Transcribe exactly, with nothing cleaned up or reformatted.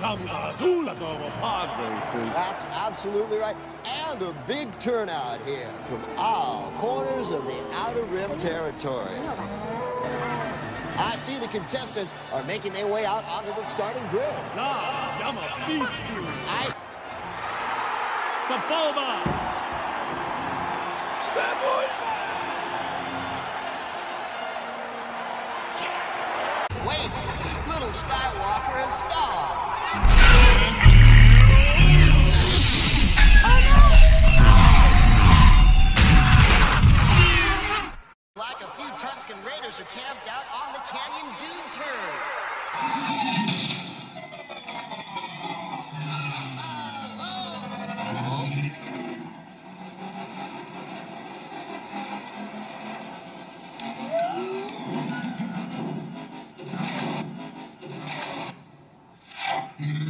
Estamos a las Azules over pod races. That's absolutely right. And a big turnout here from all corners of the Outer Rim territories. I see the contestants are making their way out onto the starting grid. La llama beast. I... Saboma. Samuel. Wait, little Skywalker has stalled. Like a few Tusken Raiders are camped out on the Canyon Dune turn. Mm-hmm.